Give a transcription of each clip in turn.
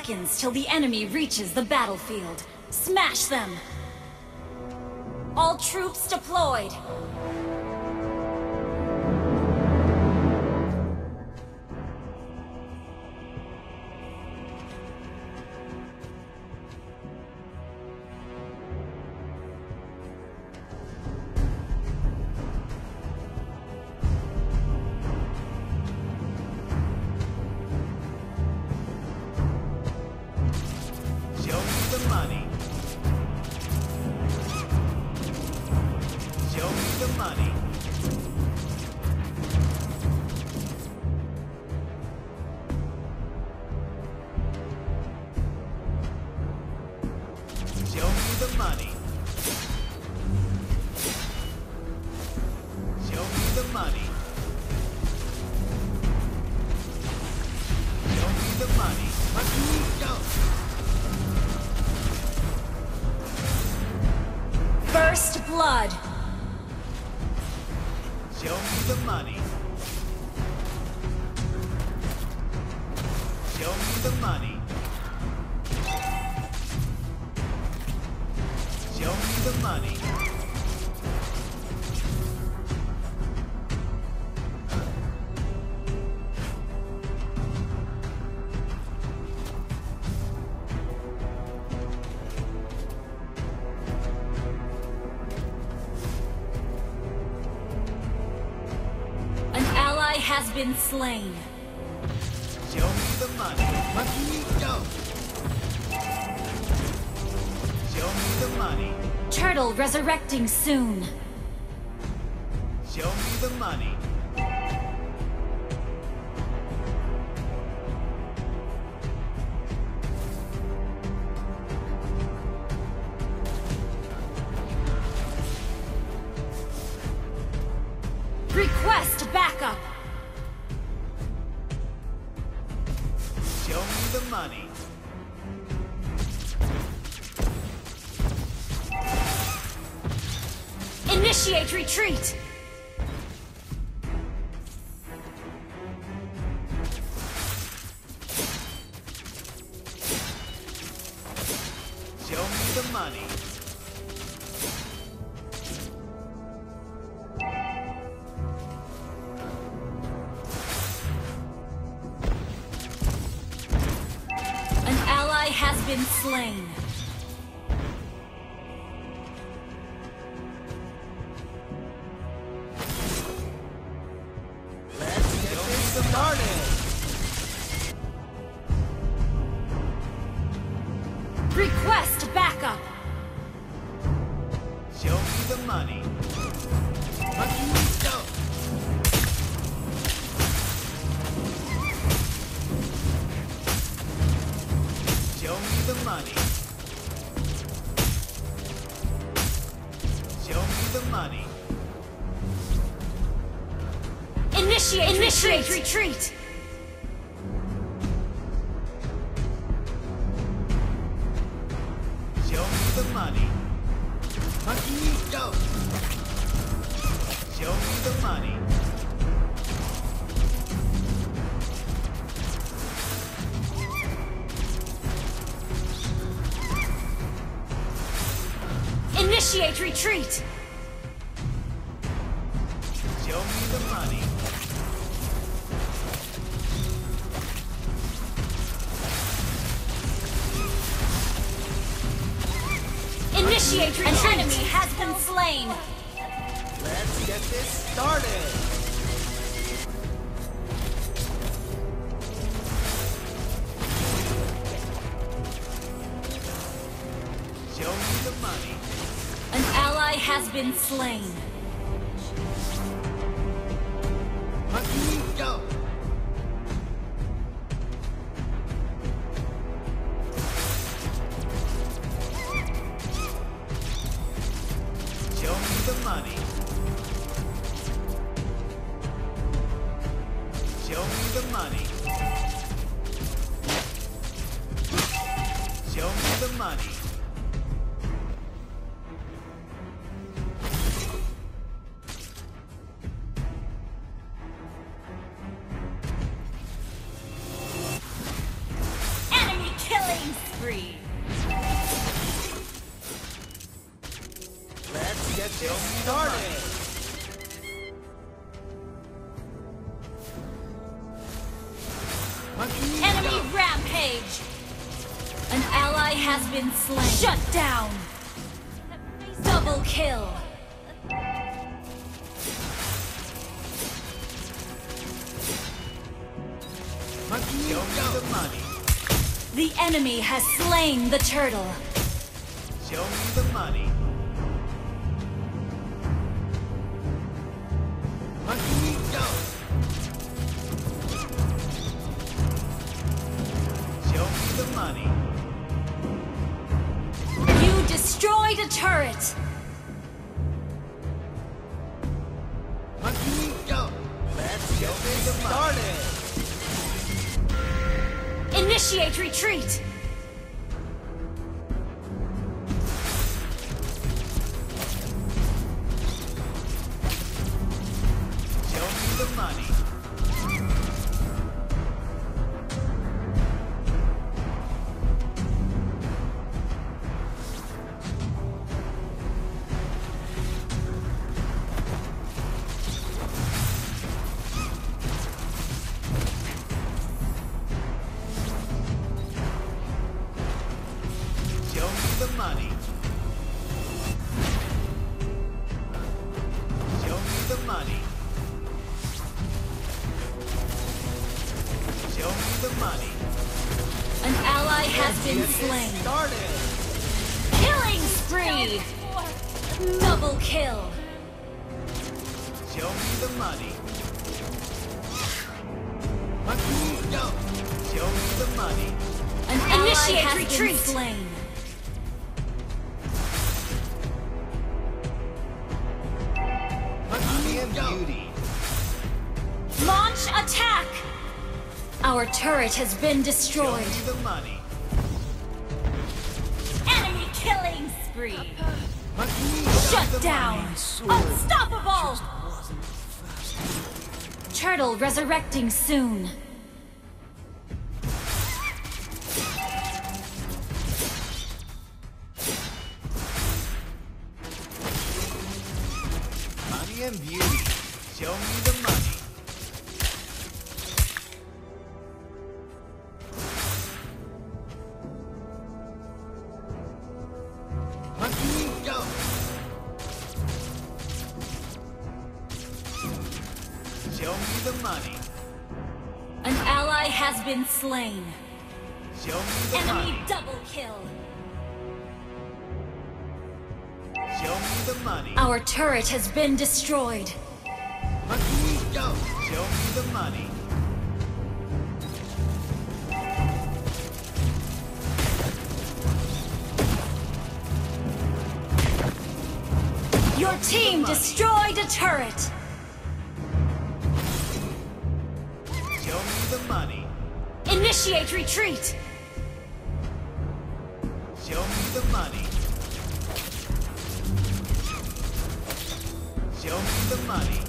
seconds till the enemy reaches the battlefield. Smash them! All troops deployed! First blood. Show me the money. Show me the money. Show me the money. Has been slain. Show me the money. Show me the money. Turtle resurrecting soon. Show me the money. Request backup. Show me the money. Initiate retreat. Show me the money. Has been slain. Let's get this started. Request backup. Show me the money. Show me the money. Show me the money. Initiate retreat. Show me the money. Show me the money. Initiate retreat. Show me the money. Initiate retreat. An enemy has been slain. Let's get this started. Show me the money. An ally has been slain. Go. Show me the money. Show me the money. Show me the money. Enemy killing. has been slain. Shut down. Double kill. Show me the money. The enemy has slain the turtle. Show me the money. Monkey go. Show me the money. You destroyed a turret. Monkey go. Let's get this started. Initiate retreat. Show me the money. Show me the money. Show me the money. Show me the money. An ally has been slain. Started. Killing spree. Double kill. Show me the money. Monkey go. Show me the money. An Initiate ally has retreat. been slain. Monkey and beauty. Launch attack. Our turret has been Show destroyed. me the money. Enemy killing spree. Monkey Shut down. Unstoppable. Turtle resurrecting soon. Money and beauty. Show me the money. Monkey go. Show me the money. An ally has been slain. Show me the Enemy money. double kill. Show me the money. Our turret has been destroyed. Monkey go. Show me the money. Your team destroyed a turret. Show me the money. Initiate retreat. Show me the money. Show me the money.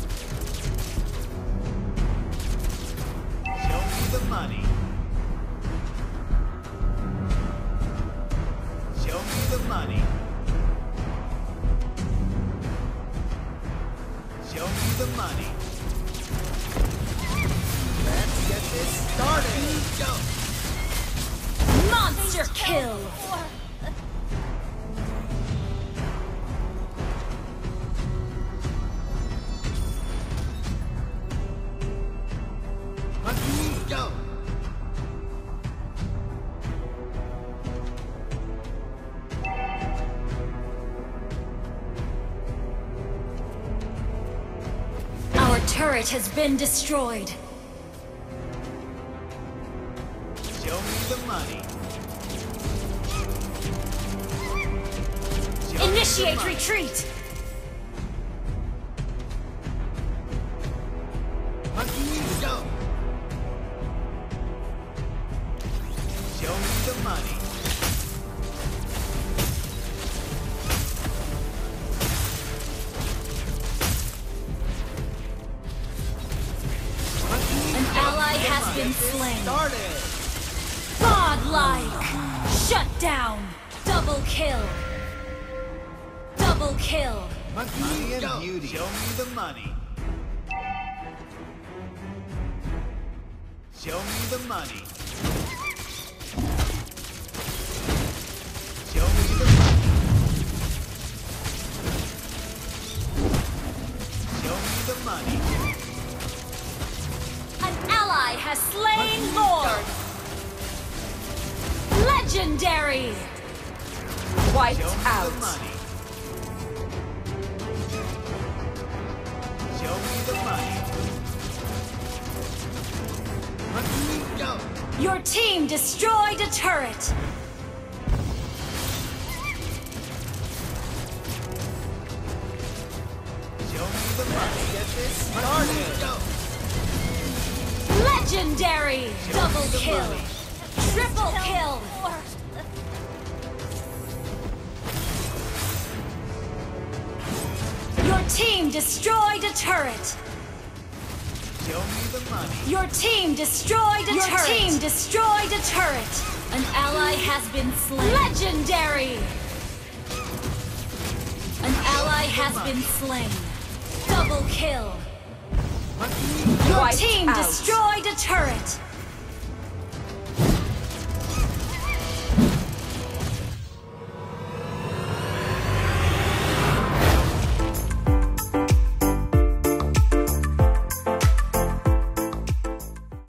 Show me the money. Show me the money. Show me the money. Let's get this started. Go. Monster kill. Monkey go. Our turret has been destroyed. Show me the money. Show me the Initiate money. retreat. Monkey go. Show me the money. Monkey An go. ally Come has on, been get this slain. started. Godlike. Shut down. Double kill. Double kill. Monkey and beauty. Show me the money. Show me the money. money. An ally has slain Lord. Legendary. Wiped Show me the out. money. Show me the money. Let me go. Your team destroyed a turret. Show me the money. Get this Let started. me go. Legendary. Double the kill. money. Triple kill. Your team destroyed a turret. Show me the money. Your team destroyed a turret. Your team destroyed a turret. An ally has been slain. Legendary. An ally has been slain. Double kill. Let me Your Wiped team out. destroyed a turret.